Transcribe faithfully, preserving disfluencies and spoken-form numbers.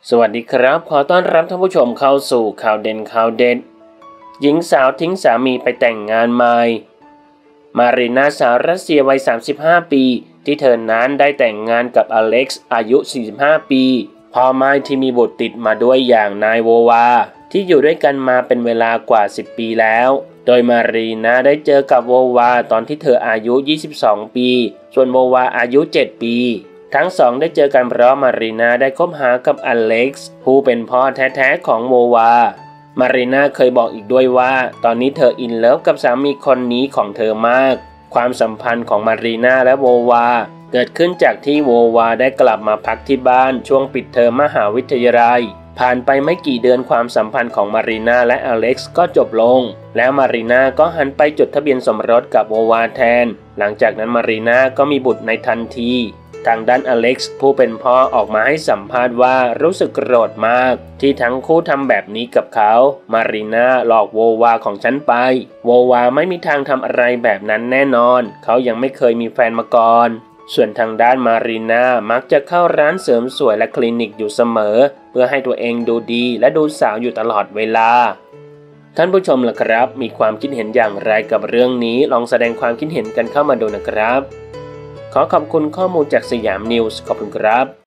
สวัสดีครับขอต้อนรับท่านผู้ชมเข้าสู่ข่าวเด่นข่าวเด็ดหญิงสาวทิ้งสามีไปแต่งงานใหม่มารีนาสาวรัสเซียวัยสามสิบห้าปีที่เธอนั้นได้แต่งงานกับอเล็กซ์อายุสี่สิบห้าปีพ่อไม้ที่มีบุตรติดมาด้วยอย่างนายโววาที่อยู่ด้วยกันมาเป็นเวลากว่าสิบปีแล้วโดยมารีนาได้เจอกับโววาตอนที่เธออายุยี่สิบสองปีส่วนโววาอายุเจ็ดปีทั้งสองได้เจอกันเพราะมารีนาได้คบหากับอเล็กซ์ผู้เป็นพ่อแท้ๆของโววามารีนาเคยบอกอีกด้วยว่าตอนนี้เธออินเลิฟกับสามีคนนี้ของเธอมากความสัมพันธ์ของมารีนาและโววาเกิดขึ้นจากที่โววาได้กลับมาพักที่บ้านช่วงปิดเทอมมหาวิทยาลัยผ่านไปไม่กี่เดือนความสัมพันธ์ของมารีนาและอเล็กซ์ก็จบลงแล้วมารีนาก็หันไปจดทะเบียนสมรสกับโววาแทนหลังจากนั้นมารีนาก็มีบุตรในทันทีทางด้านอเล็กซ์ผู้เป็นพ่อออกมาให้สัมภาษณ์ว่ารู้สึกโกรธมากที่ทั้งคู่ทำแบบนี้กับเขามารีนาหลอกโววาของฉันไปโววาไม่มีทางทำอะไรแบบนั้นแน่นอนเขายังไม่เคยมีแฟนมาก่อนส่วนทางด้านมารีนามักจะเข้าร้านเสริมสวยและคลินิกอยู่เสมอเพื่อให้ตัวเองดูดีและดูสาวอยู่ตลอดเวลาท่านผู้ชมล่ะครับมีความคิดเห็นอย่างไรกับเรื่องนี้ลองแสดงความคิดเห็นกันเข้ามาดูนะครับขอขอบคุณข้อมูลจากสยามนิวส์ขอบคุณครับ